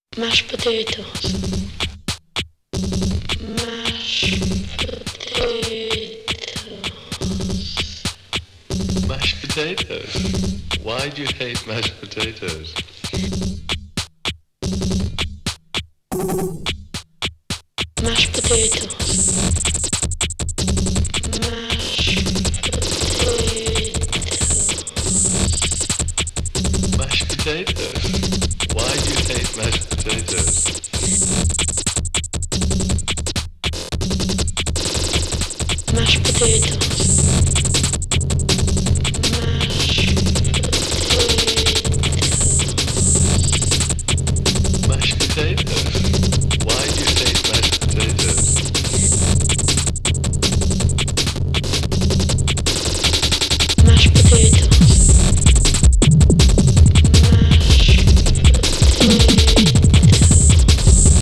Mashed potatoes. Mashed potatoes. Mashed potatoes? Why do you hate mashed potatoes? Mashed potatoes. Mashed potatoes. Mashed potatoes? Why do you hate mashed potatoes? Mashed potatoes.